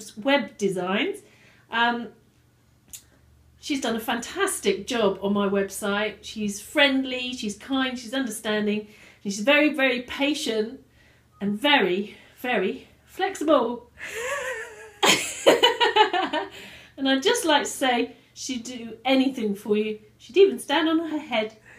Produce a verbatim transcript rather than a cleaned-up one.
does web designs. Um, she's done a fantastic job on my website. She's friendly, she's kind, she's understanding. She's very, very patient and very, very flexible. And I'd just like to say she'd do anything for you. She'd even stand on her head